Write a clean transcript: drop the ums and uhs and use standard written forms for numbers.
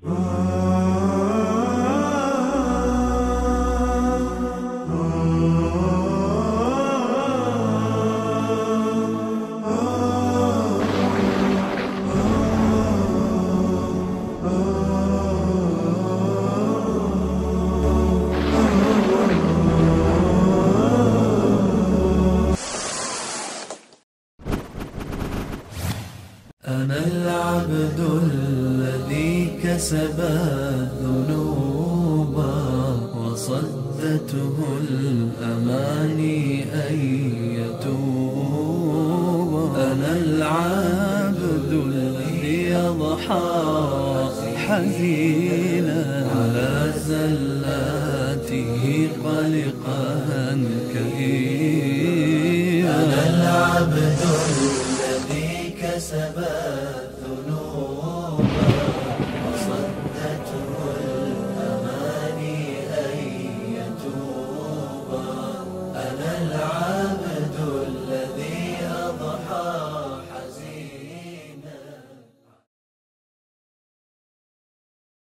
أنا العبد الذي كسب الذنوب وصدته الأماني أن يتوب. أنا العبد الذي يضحى حزينا على زلاته قلقا كئيبا. أنا العبد الذي كسب الذنوب